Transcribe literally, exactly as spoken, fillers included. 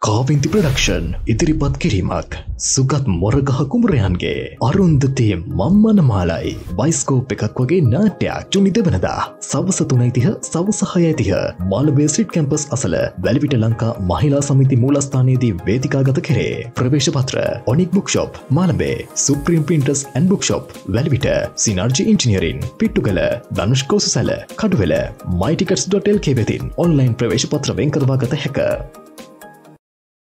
කාවින්ති production ඉදිරිපත් කිරීමක් Sugath මොරගහ කුමරයන්ගේ අරුන්දතේ මම්මන මාලයි bioscope එකක් වගේ නාට්‍යයක් ජුනි දෙවනදා සවස තුනයි තිහ සවස හයයි තිහ මාලඹේ ස්ට්‍රීට් කැම්පස් අසල වැලිවිට ලංකා මහිලා සමිති මූලස්ථානයේදී වේදිකාගත කෙරේ. ප්‍රවේශ පත්‍ර Onik book shop Malabe, supreme printers and book shop Weliwita, synergy engineering Pittugala, Dhanush Kosasala Kaduwela, මයිටිකට්ස්.lk වෙතින් ඔන්ලයින් ප්‍රවේශ පත්‍ර වෙන් කරවා ගත හැක.